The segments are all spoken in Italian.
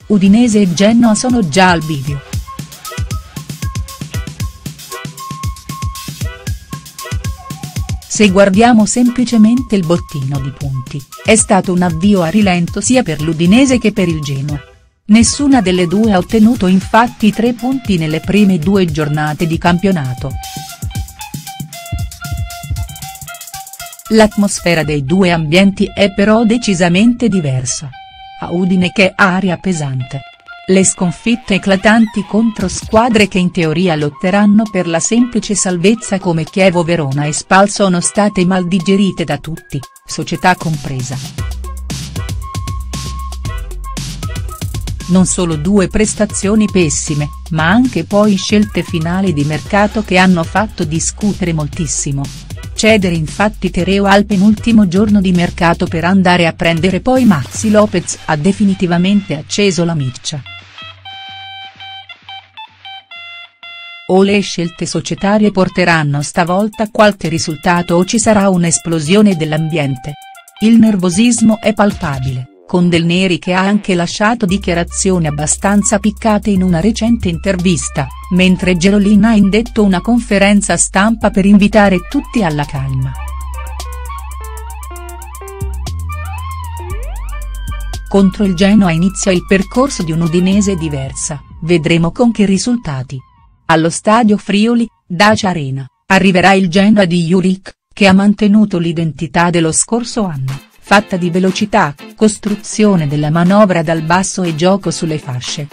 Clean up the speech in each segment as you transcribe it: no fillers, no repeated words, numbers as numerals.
Udinese e Genoa sono già al bivio. Se guardiamo semplicemente il bottino di punti, è stato un avvio a rilento sia per l'Udinese che per il Genoa. Nessuna delle due ha ottenuto infatti 3 punti nelle prime 2 giornate di campionato. L'atmosfera dei due ambienti è però decisamente diversa. A Udine che ha aria pesante. Le sconfitte eclatanti contro squadre che in teoria lotteranno per la semplice salvezza come Chievo Verona e Spal sono state mal digerite da tutti, società compresa. Non solo 2 prestazioni pessime, ma anche poi scelte finali di mercato che hanno fatto discutere moltissimo. Cedere infatti Tereo al penultimo giorno di mercato per andare a prendere poi Maxi Lopez ha definitivamente acceso la miccia. O le scelte societarie porteranno stavolta qualche risultato o ci sarà un'esplosione dell'ambiente. Il nervosismo è palpabile, con Del Neri che ha anche lasciato dichiarazioni abbastanza piccate in una recente intervista, mentre Gerolin ha indetto una conferenza stampa per invitare tutti alla calma. Contro il Genoa inizia il percorso di un'Udinese diversa, vedremo con che risultati. Allo stadio Friuli, Dacia Arena, arriverà il Genoa di Juric, che ha mantenuto l'identità dello scorso anno, fatta di velocità, costruzione della manovra dal basso e gioco sulle fasce.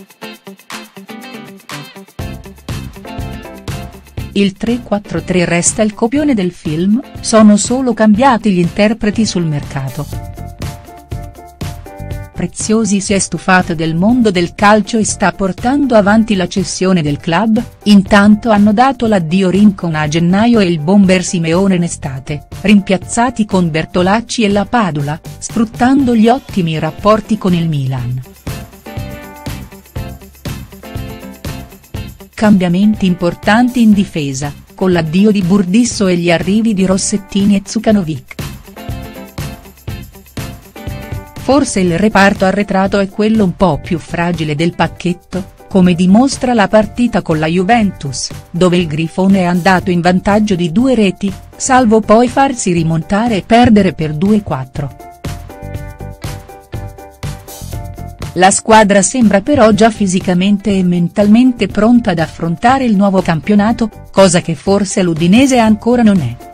Il 3-4-3 resta il copione del film, sono solo cambiati gli interpreti sul mercato. Preziosi si è stufato del mondo del calcio e sta portando avanti la cessione del club, intanto hanno dato l'addio Rincon a gennaio e il bomber Simeone in estate, rimpiazzati con Bertolacci e La Padula, sfruttando gli ottimi rapporti con il Milan. Cambiamenti importanti in difesa, con l'addio di Burdisso e gli arrivi di Rossettini e Zukanovic. Forse il reparto arretrato è quello un po' più fragile del pacchetto, come dimostra la partita con la Juventus, dove il Grifone è andato in vantaggio di 2 reti, salvo poi farsi rimontare e perdere per 2-4. La squadra sembra però già fisicamente e mentalmente pronta ad affrontare il nuovo campionato, cosa che forse l'Udinese ancora non è.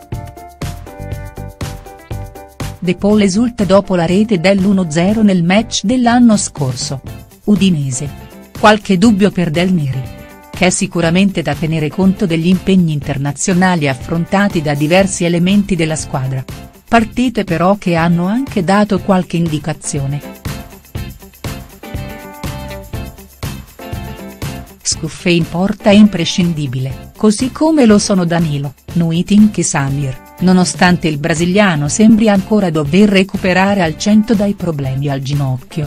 De Paul esulta dopo la rete dell'1-0 nel match dell'anno scorso. Udinese. Qualche dubbio per Del Neri. Che è sicuramente da tenere conto degli impegni internazionali affrontati da diversi elementi della squadra. Partite però che hanno anche dato qualche indicazione. Scuffé in porta è imprescindibile, così come lo sono Danilo, Nuiting e Samir, nonostante il brasiliano sembri ancora dover recuperare al 100 dai problemi al ginocchio.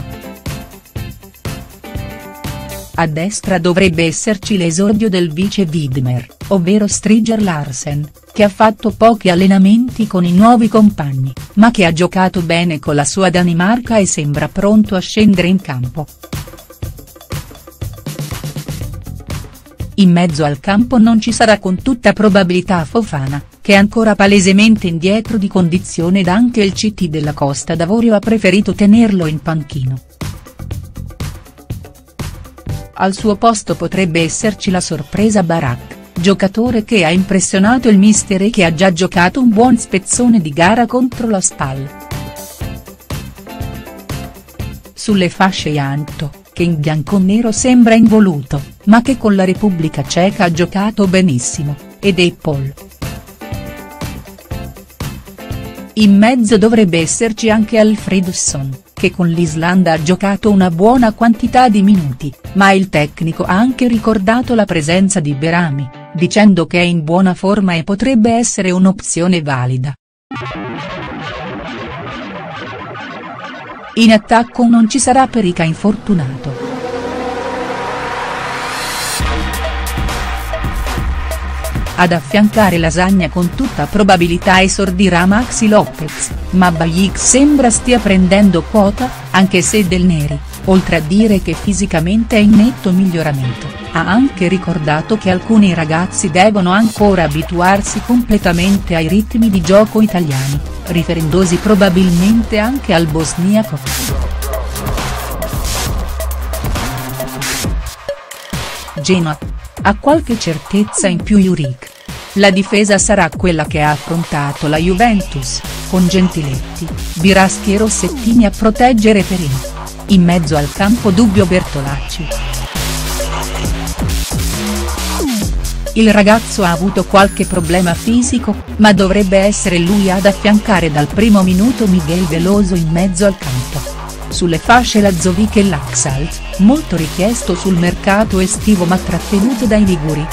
A destra dovrebbe esserci l'esordio del vice Widmer, ovvero Striger Larsen, che ha fatto pochi allenamenti con i nuovi compagni, ma che ha giocato bene con la sua Danimarca e sembra pronto a scendere in campo. In mezzo al campo non ci sarà con tutta probabilità Fofana, che è ancora palesemente indietro di condizione ed anche il CT della Costa d'Avorio ha preferito tenerlo in panchino. Al suo posto potrebbe esserci la sorpresa Barak, giocatore che ha impressionato il mister e che ha già giocato un buon spezzone di gara contro la Spal. Sulle fasce Janto, che in bianconero sembra involuto, ma che con la Repubblica Ceca ha giocato benissimo, e De Paul. In mezzo dovrebbe esserci anche Alfredsson, che con l'Islanda ha giocato una buona quantità di minuti, ma il tecnico ha anche ricordato la presenza di Berami, dicendo che è in buona forma e potrebbe essere un'opzione valida. In attacco non ci sarà Perica infortunato. Ad affiancare Lasagna con tutta probabilità esordirà Maxi Lopez, ma Bajic sembra stia prendendo quota, anche se Del Neri, oltre a dire che fisicamente è in netto miglioramento, ha anche ricordato che alcuni ragazzi devono ancora abituarsi completamente ai ritmi di gioco italiani, riferendosi probabilmente anche al bosniaco. Genoa. Ha qualche certezza in più Juric. La difesa sarà quella che ha affrontato la Juventus, con Gentiletti, Biraschi e Rossettini a proteggere Perin. In mezzo al campo dubbio Bertolacci. Il ragazzo ha avuto qualche problema fisico, ma dovrebbe essere lui ad affiancare dal primo minuto Miguel Veloso in mezzo al campo. Sulle fasce Lazovic e Laxalt, molto richiesto sul mercato estivo ma trattenuto dai liguri.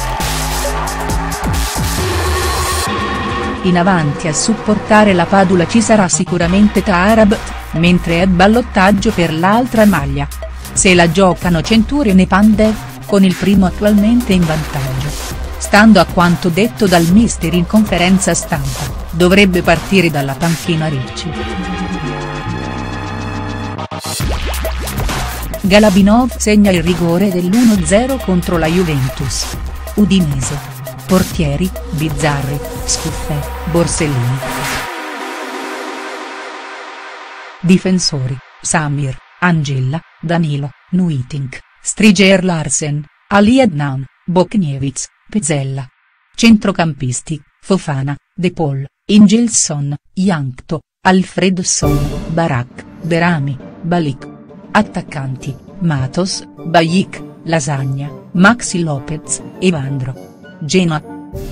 In avanti a supportare la Padula ci sarà sicuramente Taarabt, mentre è ballottaggio per l'altra maglia. Se la giocano Centurion e Pandev, con il primo attualmente in vantaggio. Stando a quanto detto dal mister in conferenza stampa, dovrebbe partire dalla panchina Ricci. Galabinov segna il rigore dell'1-0 contro la Juventus. Udinese. Portieri, Bizzarri, Scuffè, Borsellino. Difensori, Samir, Angella, Danilo, Nuitink, Striger Larsen, Ali Adnan, Bokniewicz, Pezzella. Centrocampisti, Fofana, De Paul, Ingilson, Jankto, Alfredson, Barak, Berami, Balik. Attaccanti, Matos, Bajic, Lasagna, Maxi Lopez, Evandro. Genoa.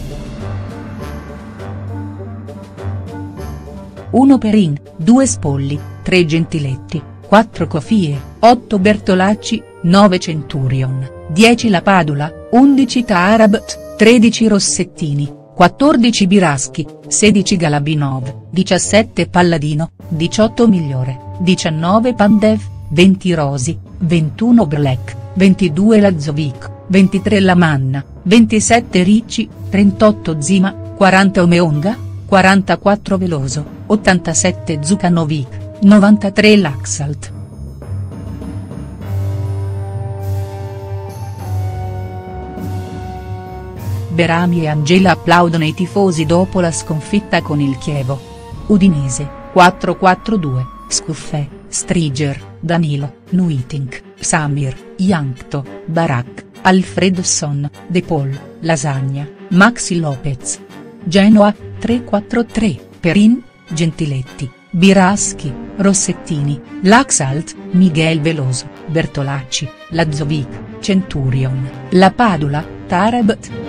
1 Perin, 2 Spolli, 3 Gentiletti, 4 Cofie, 8 Bertolacci, 9 Centurion, 10 La Padula, 11 Taarabt, 13 Rossettini, 14 Biraschi, 16 Galabinov, 17 Palladino, 18 Migliore, 19 Pandev, 20 Rosi, 21 Black, 22 Lazovic, 23 Lamanna, 27 Ricci, 38 Zima, 40 Omeonga, 44 Veloso, 87 Zukanovic, 93 Laxalt. Berami e Angela applaudono i tifosi dopo la sconfitta con il Chievo. Udinese, 4-4-2, Scuffè, Striger, Danilo, Nuitink, Samir, Jankto, Barak, Alfredson, De Paul, Lasagna, Maxi Lopez. Genoa, 3-4-3, Perin, Gentiletti, Biraschi, Rossettini, Laxalt, Miguel Veloso, Bertolacci, Lazovic, Centurion, La Padula, Taarabt.